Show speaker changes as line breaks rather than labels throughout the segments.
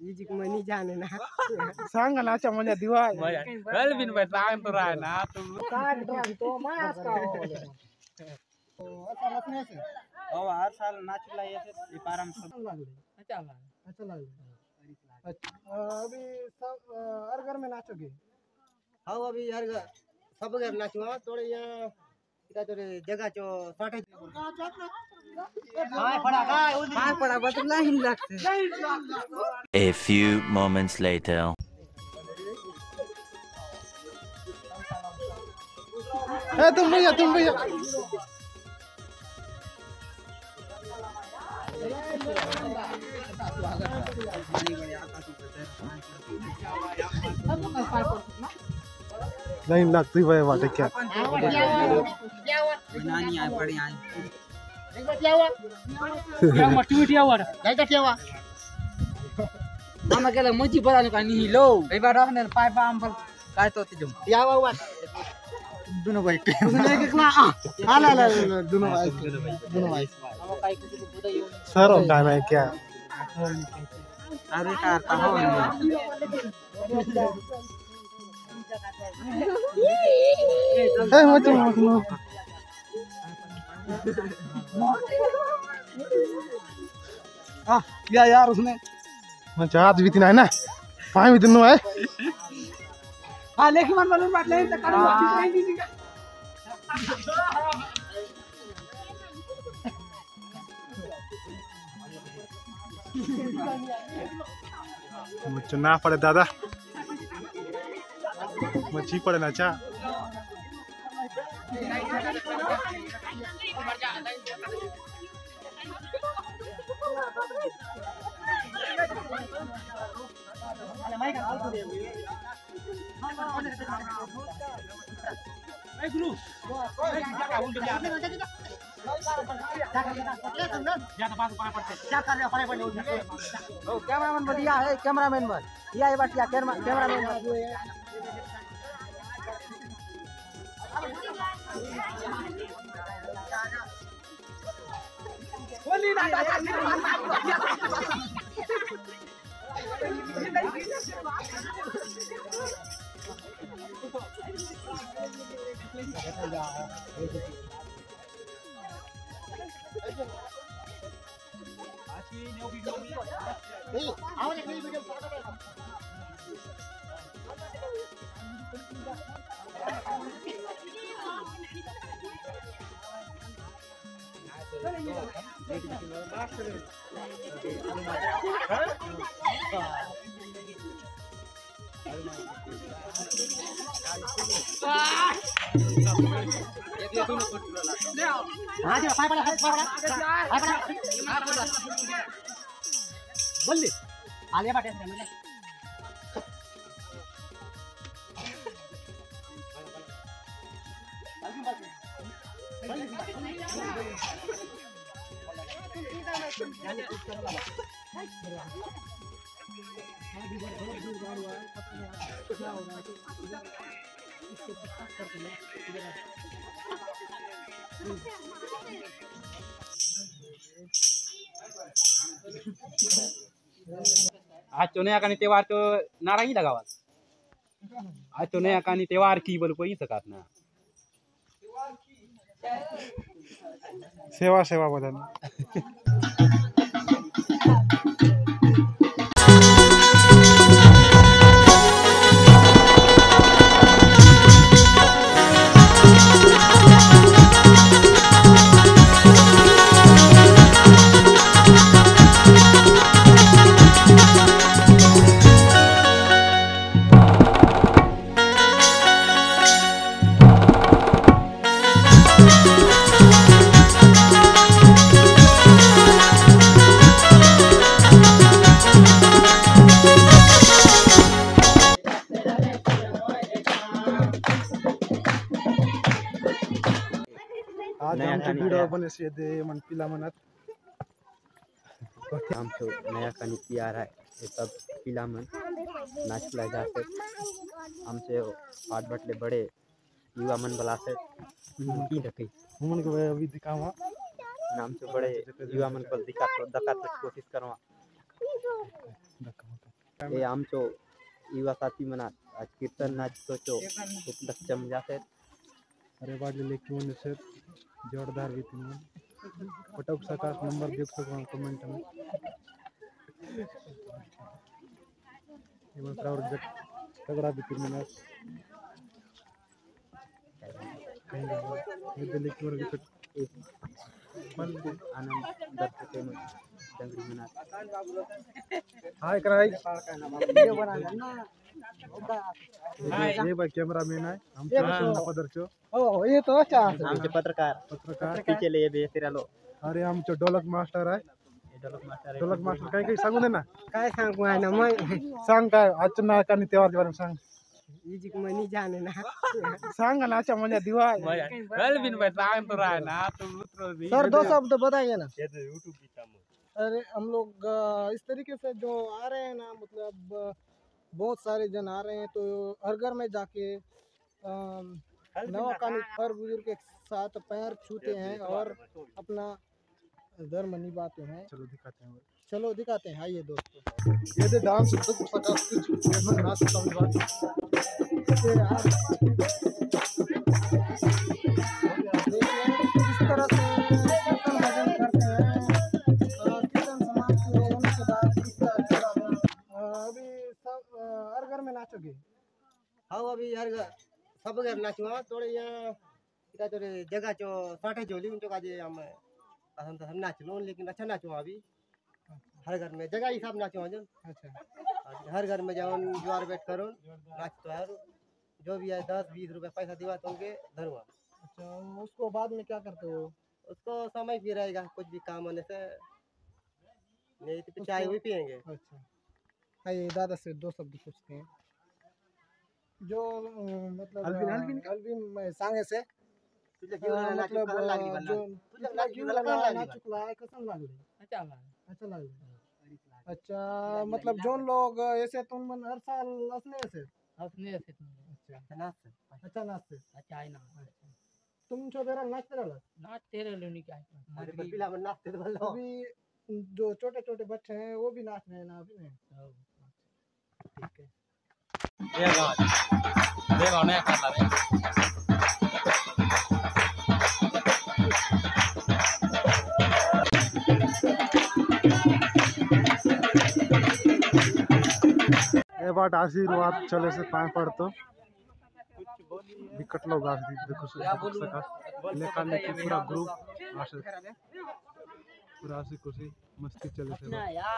जी को मनी जाने ना
सांग नाचा मजा दिवा
कल बिन बताएं तो रहा ना तुम
तो मास का हो अच्छा नचने से
और हर साल नाच लाइए थे ये पारम सब
अच्छा लग अभी सब हर घर में नाचोगे हाँ अभी हर घर सब घर नाचूंगा थोड़े यहाँ इधर थोड़े जगह जो शॉर्टेज पड़ा बस नहीं लगते
A few moments later.
तुम भैया नहीं लगती भाई बात क्या
नानी आए पड़ी आए
मामा के लिए मुझे पता नहीं कहीं लो
कई बार आपने पाइप आम पर काय तो तीजो
क्या हुआ दोनों भाई दोनों के क्लास ला दोनों भाई
सर गाना है क्या
अरे करता हो
मत
क्या यार उसने
हाथ भी तीन है ना पाए भी तीनों है
हाँ लेकिन मन मालूम बात नहीं तो
मुझे ना पड़े दादा मच्छी पड़े ना चा
कैमरामैन बढ़िया है कैमरामैन बन ये बात क्या कैमरामैन बोल आलिया बाटे
आज तो नया कानी त्योहार तो नारा ही लगावा आज तो नया कानी त्योहार की बोल कोई सकात ना
सेवा बदन आज आमचे वीडियो बने दे मन पिला मनत
हम तो नया कनी तैयार है ये सब पिला मन नाच ला जाते हमसे आठ बटले बड़े युवा मन बुलाते की रखी
हमन के अभी दिखावा
नाम से बड़े युवा मन को दिखा तो कोशिश करवा हे आमचो युवा साथी मनात आज कीर्तन नाचतो उपलक्ष जाते
अरे वाढलेले किंवा नसेल जोरदार भीती म्हणून पटक सकाळ नंबर देऊ शकतो कमेंट में इवन तगड़ा भीती म्हणून काही दिल्ली किंवा विकेट
आनंद दर्शक डंगरी मनात
हाय कराय
वीडियो बना लेना
ये भाई कैमरामैन है हम पदरचो
ओ ये तो अच्छा
आमचे पत्रकार पीछे ले बेसिर आलो
अरे आमचो ढोलक मास्टर आहे ढोलक मास्टर काही सांगू दे ना
काय सांगू आहे ना मग
सांग काय आजच्या नाच आणि तेव्हाच्या बारे में सांग
इजिक मनी जाने ना
सांग ना अच्छा मजा दिवा
कल बिन भाई सांग तो रहा है ना तुम उतरो भी
सर 2 शब्द बताइए ना
ये तो यूट्यूब की काम
अरे हम लोग इस तरीके से जो आ रहे हैं ना मतलब बहुत सारे जन आ रहे हैं तो हर घर में जाके नवाकानी हर बुजुर्ग के साथ पैर छूते हैं और अपना धर्म निभाते हैं। चलो दिखाते हैं आइए दोस्तों
ये दे डांस तो सका कुछ ये नाच समझवा
इस तरह से कीर्तन भजन करते हैं और कीर्तन समाप्त होने के बाद अभी सब हर घर में नाचोगे। हाँ अभी हर घर सब घर नाचुआ थोड़े यहाँ इधर थोड़े जगह जो साठे जोली उनको काजे हम हम नाच लो लेकिन अच्छा नाचुआ अभी हर घर में जगह हिसाब नाचुआ जो अच्छा हर घर में जाओ ज्वार बैठ करो नाच तो यार जो भी है 10-20 रुपए पैसा दिवा तो उनके धरुआ। अच्छा उसको बाद में क्या करते हो? उसको समय भी रहेगा कुछ भी काम होने से नहीं तो चाय भी पियेंगे। अच्छा आइए दादा से 2 शब्द पूछते हैं जो मतलब अल्विन सांगे से मतलब जो नाचुकला है कसम लागले अच्छा लागले अच्छा मतलब जोन लोग ऐसे तुम मन हर साल असने से अच्छा नाचते अच्छा आई ना तुम जो बेरा नाचते रहलो नहीं क्या अरे पिला मन नाचते तो बोलो अभी जो छोटे-छोटे बच्चे हैं वो भी नाच रहे हैं ना अभी ठीक है
ये गाना नया कर ला
ये बात आशीर्वाद चले से पाए पड़तो विकट लोग आज देखो सका लेखा लेके पूरा ग्रुप आशे पूरा आशी खुशी मस्ती चले से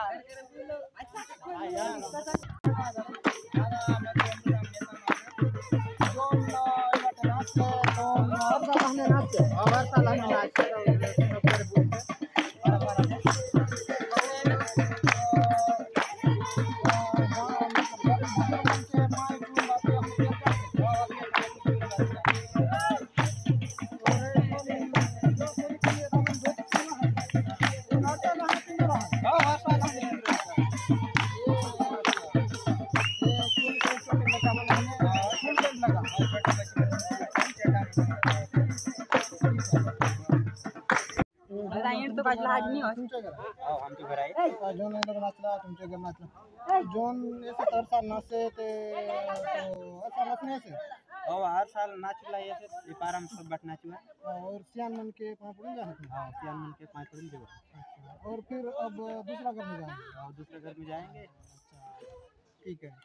जोन ऐसे हर साल नाचे ते ऐसा नचने से
हर साल नाचला ऐसे ये पारम सब बट नाचुआ
और सियान मन के पाँच पड़ जाते हैं
सियान मन के 5 दिन देगा
और फिर अब दूसरा घर में जाएंगे
दूसरे घर में जाएंगे
ठीक है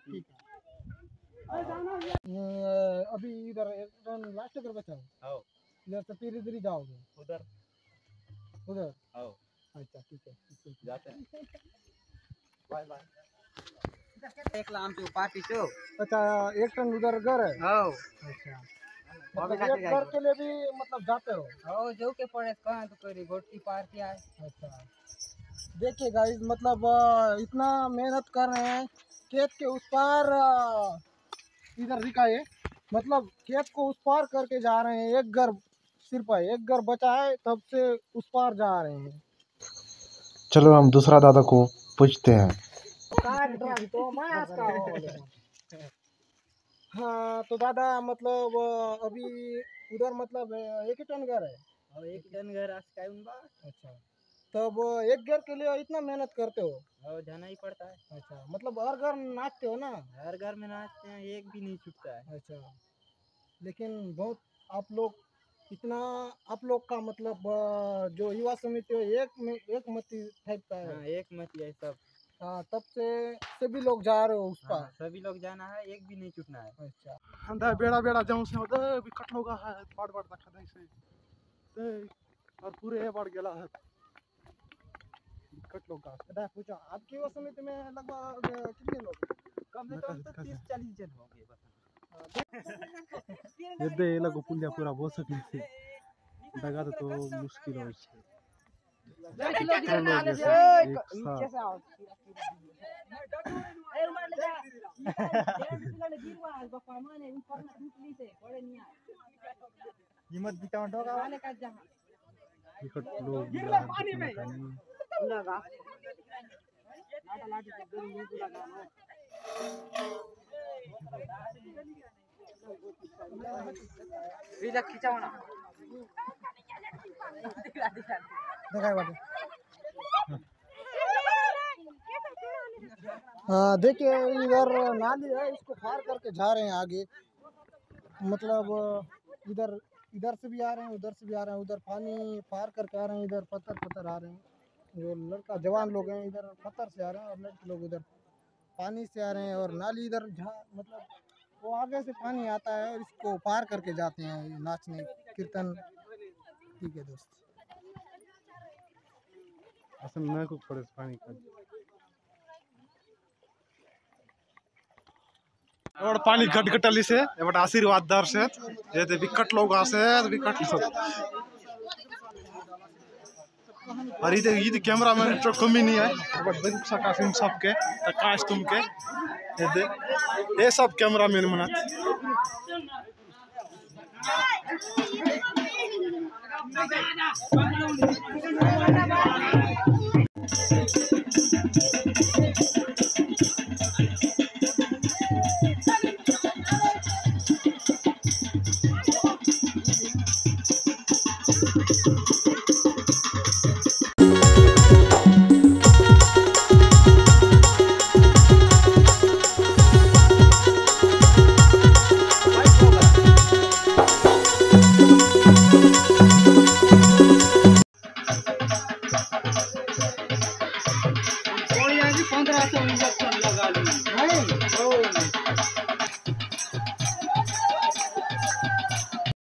अभी इधर लास्ट घर बचा है इधर से फिर इधर ही जाओगे उधर अच्छा ठीक है
जाते हैं बाय बाय एक लाम तो पार्टी चो
अच्छा एक टन उधर घर है अच्छा मतलब एक घर के लिए भी मतलब जाते हो जो के पड़े कहाँ तो करी गोटी पार किया है अच्छा देखिए गाइस मतलब इतना मेहनत कर रहे हैं खेत के उस पार इधर दिखाए मतलब खेत को उस पार करके जा रहे हैं एक घर सिर्फ एक घर बचा है तब से उस पार जा रहे हैं।
चलो हम दूसरा दादा को पूछते हैं
हाँ तो दादा मतलब अभी उधर मतलब एक ही टन घर है
और एक टन घर आज का उनबा
अच्छा तब एक घर के लिए इतना मेहनत करते हो?
और जाना ही पड़ता है।
अच्छा, मतलब हर घर नाचते हो ना?
हर घर में नाचते हैं, एक भी नहीं छूटता है।
अच्छा, लेकिन बहुत आप लोग इतना, आप लोग का मतलब जो युवा समिति है एक मती टाइप का है।
हाँ, एक मत है सब।
हाँ, तब से सभी लोग जा रहे हो उस
हाँ,
पार?
सभी लोग जाना है, एक भी नहीं छूटना है।
अच्छा,
अंधा बेड़ा बेड़ा जाऊं से होता विकट लोग है पाड़ पाड़ तक खदाई से ते और पूरे बढ़ गेला है विकट लोग का।
कदा पूछो आपकी युवा समिति में लगभग कितने लोग हैं?
कम से कम तो 30-40 जन होंगे बस।
ये दे ये लोग पुलिया पूरा बोल सकते हैं दगा तो मुश्किल हो छे।
हिम्मत बिटाओ डोगा
विकट लोग
लगा देखिए इधर नाली है, इसको पार करके जा रहे हैं आगे। मतलब इधर इधर से भी आ रहे हैं, उधर से भी आ रहे हैं, उधर पानी पार करके आ रहे हैं, इधर पत्थर आ रहे हैं। जो लड़का जवान लोग हैं इधर पत्थर से आ रहे हैं और लड़के लोग उधर पानी से आ रहे हैं। और नाली इधर मतलब वो आगे से पानी आता है और इसको पार करके जाते हैं नाचने कीर्तन। ठीक है दोस्त,
असल में को पड़े पानी का और पानी गटगटली से एबट आशीर्वाद दर से ये ते विकट लोग आसे विकट सब और ये कैमरामैन जो कमी नहीं है बट देख सका फिल्म सबके काश तुमके ये सब कैमरामैन मना